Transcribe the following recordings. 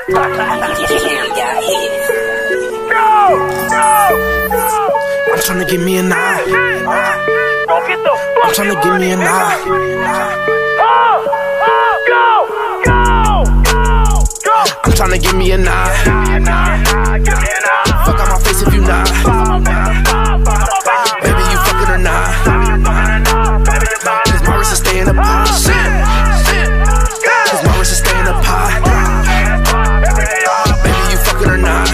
I'm tryna give me a nod. I'm tryna give me a nod. I'm tryna give me a nod. Fuck out my face if you not. Baby, you fucking or not? Cause my wrist is staying up high. Cause my wrist is staying up high. Baby, you fucking or not?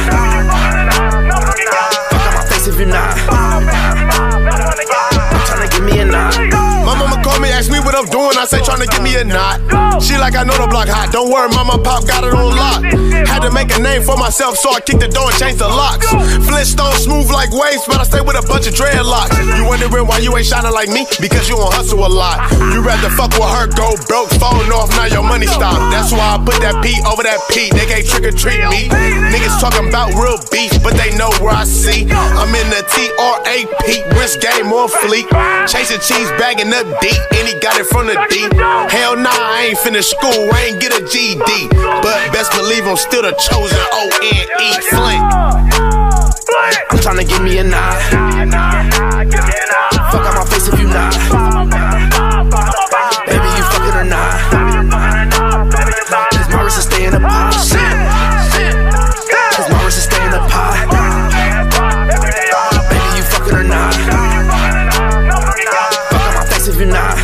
Fuck out my face if you not. I'm tryna give me a nod. My mama called me, asked me what I'm doing, I say tryna give me a knot. She like, I know the block hot, don't worry, mama pop got it on lock. Had to make a name for myself, so I kicked the door and changed the locks. Flintstone smooth like waves, but I stay with a bunch of dreadlocks. You wondering why you ain't shining like me? Because you don't hustle a lot. You rather fuck with her, go broke, phone off, now your money stop. That's why I put that P over that P, they can't trick or treat me. Niggas talking about real beef, but they know where I see. I'm in the TRAP, wrist game on fleek. Chasing cheese, bagging up deep, and he got it from the D. Hell nah, I ain't finished school, I ain't get a GD. But best believe I'm still the chosen O-N-E Flint. I'm tryna give me a nod. Fuck out my face if you not. Baby, you fucking or not? Cause my wrist is staying up high. Cause my wrist is staying up high. Baby, you fucking or not? Fuck out my face if you not.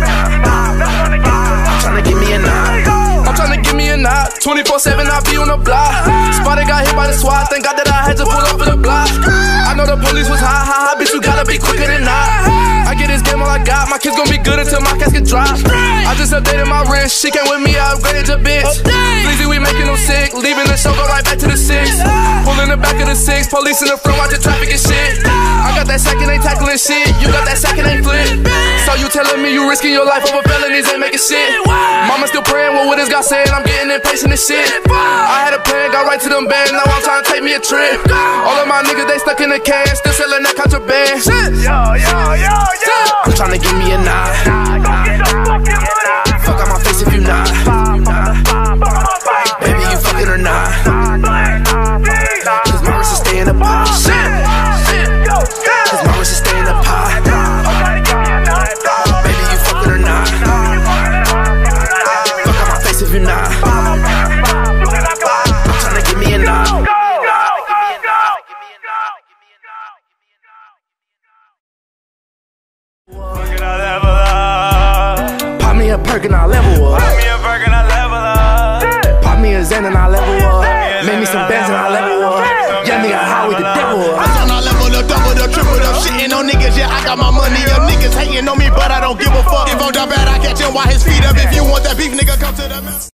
I'm tryna give me a nod. 24/7, I be on the block. Spotted got hit by the SWAT, thank God that I had to pull up for the block. I know the police was high, bitch, you gotta be quicker than I. I get this game all I got, my kids gon' be good until my casket drop. I just updated my wrist, she came with me, I upgraded your bitch. Sleazy, we making them sick, leaving the show, go right back to the 6. Pulling the back of the 6, police in the front, watching traffic and shit. I got that second, ain't tackling shit, you got that second, ain't flip. So you telling me you risking your life over felonies, ain't making shit. Mama still praying, what is God saying, I'm getting impatient and shit. I had a plan, got right to them bands, now I'm trying to take me a trip. All of my niggas, they stuck in the can, still selling that contraband. I'm tryna give me a nod. Fuck out my face if you not. Baby, you fucking or not? Cause my wrist is staying up high. Cause my wrist is staying up high. Baby, you fucking or not? Fuck out my face if you not. I'm tryna give me a nod. Pop me a perk and I level up. Pop me a Zen and I level up. Make me some bands and I level up. Yeah, nigga, how we the devil up. I'm tryna level up, double up, triple up. Shitting on niggas, yeah, I got my money up. Niggas hating on me, but I don't give a fuck. If I'm down bad, I catch him while his feet up. If you want that beef, nigga, come to the